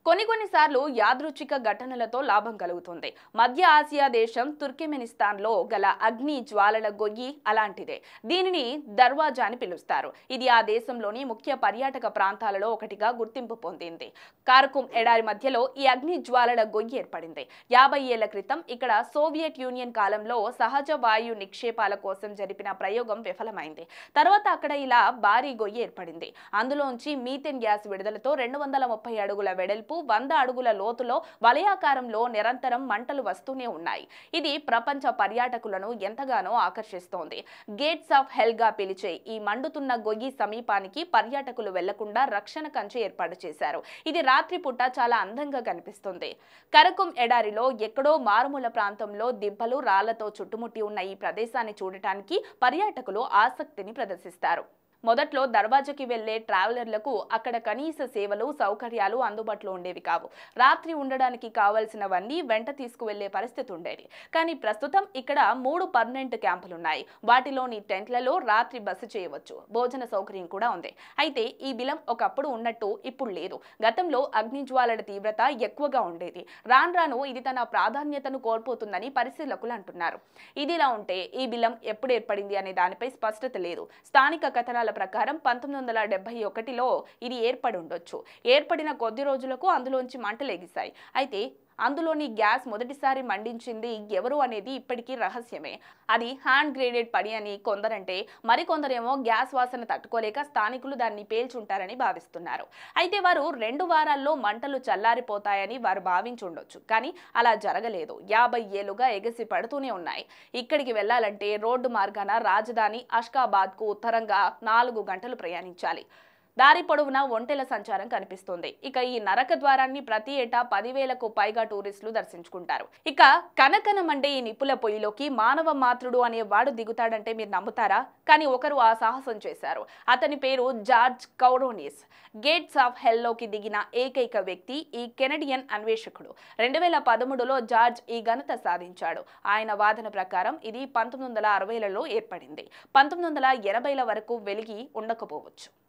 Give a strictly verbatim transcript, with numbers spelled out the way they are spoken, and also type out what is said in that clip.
కొన్ని కొన్నిసార్లు యాదృచ్ఛిక ఘటనలతో లాభం కలుగుతుంది. మధ్య ఆసియా దేశం తుర్కెమెనిస్తాన్లో గల అగ్ని జ్వాలల గొయ్యి అలాంటిదే. దీనిని దర్వాజా అని పిలుస్తారు. ఇది ఆ దేశంలోని ముఖ్య పర్యాటక ప్రాంతాలలో ఒకటిగా గుర్తింపు పొందింది. కారకుమ్ ఎడారి మధ్యలో ఈ అగ్ని జ్వాలల గొయ్యి ఏర్పడింది. యాభై ఏళ్ల క్రితం ఇక్కడ సోవియట్ యూనియన్ కాలంలో సహజ వాయు నిక్షేపాల కోసం జరిపిన ప్రయోగం విఫలమైంది. తర్వాత అక్కడ ఇలా భారీ గొయ్యి ఏర్పడింది. అందులోంచి మీథేన్ గ్యాస్ విడుదలతో రెండు వందల ముప్పై అడుగుల వెడల్పు, వంద అడుగుల లోతులో వలయాకారంలో నిరంతరం మంటలు వస్తూనే ఉన్నాయి. ఇది ప్రపంచ పర్యాటకులను ఎంతగానో ఆకర్షిస్తోంది. గేట్స్ ఆఫ్ హెల్ గా పిలిచే ఈ మండుతున్న గొయ్యి సమీపానికి పర్యాటకులు వెళ్లకుండా రక్షణ కంచె ఏర్పాటు చేశారు. ఇది రాత్రిపూట చాలా అందంగా కనిపిస్తుంది. కరకుమ్ ఎడారిలో ఎక్కడో మారుమూల ప్రాంతంలో దిబ్బలు, రాళ్లతో చుట్టుముట్టి ఉన్న ఈ ప్రదేశాన్ని చూడటానికి పర్యాటకులు ఆసక్తిని ప్రదర్శిస్తారు. మొదట్లో దర్వాజాకి వెళ్లే ట్రావెలర్లకు అక్కడ కనీస సేవలు, సౌకర్యాలు అందుబాటులో ఉండేవి కావు. రాత్రి ఉండడానికి కావలసినవన్నీ వెంట తీసుకువెళ్లే పరిస్థితి ఉండేది. కానీ ప్రస్తుతం ఇక్కడ మూడు పర్మనెంట్ క్యాంపులున్నాయి. వాటిలోని టెంట్లలో రాత్రి బస చేయవచ్చు. భోజన సౌకర్యం కూడా ఉంది. అయితే ఈ బిలం ఒకప్పుడు ఉన్నట్టు ఇప్పుడు లేదు. గతంలో అగ్నిజ్వాలల తీవ్రత ఎక్కువగా ఉండేది. రాను రాను ఇది తన ప్రాధాన్యతను కోల్పోతుందని పరిశీలకులు అంటున్నారు. ఇదిలా ఉంటే ఈ బిలం ఎప్పుడు ఏర్పడింది అనే దానిపై స్పష్టత లేదు. స్థానిక కథనాల ప్రకారం పంతొమ్మిది వందల డెబ్బై ఒకటిలో ఇది ఏర్పడి ఉండొచ్చు. ఏర్పడిన కొద్ది రోజులకు అందులోంచి మంటలు ఎగిశాయి. అయితే అందులోని గ్యాస్ మొదటిసారి మండించింది ఎవరు అనేది ఇప్పటికీ రహస్యమే. అది హ్యాండ్ గ్రేడెడ్ పని అని కొందరంటే, మరికొందరేమో గ్యాస్ వాసన తట్టుకోలేక స్థానికులు దాన్ని పేల్చుంటారని భావిస్తున్నారు. అయితే వారు రెండు వారాల్లో మంటలు చల్లారిపోతాయని వారు భావించుండొచ్చు. కానీ అలా జరగలేదు. యాభై ఏళ్లుగా ఎగసి పడుతూనే ఉన్నాయి. ఇక్కడికి వెళ్లాలంటే రోడ్డు మార్గాన రాజధాని అష్కాబాద్కు ఉత్తరంగా నాలుగు గంటలు ప్రయాణించాలి. దారి పొడవునా ఒంటెల సంచారం కనిపిస్తుంది. ఇక ఈ నరక ద్వారాన్ని ప్రతి ఏటా పదివేలకు పైగా టూరిస్టులు దర్శించుకుంటారు. ఇక కనకనమండే ఈ నిప్పుల పొయ్యిలోకి మానవ మాతృడు అనేవాడు దిగుతాడంటే మీరు నమ్ముతారా? కానీ ఒకరు ఆ సాహసం చేశారు. అతని పేరు George Kouronis. Gates of Hell లోకి దిగిన ఏకైక వ్యక్తి ఈ కెనడియన్ అన్వేషకుడు. రెండు వేల పదమూడులో జార్జ్ ఈ ఘనత సాధించాడు. ఆయన వాదన ప్రకారం ఇది పంతొమ్మిది వందల అరవైలలో ఏర్పడింది. పంతొమ్మిది వందల ఎనభైల వరకు వెలిగి ఉండకపోవచ్చు.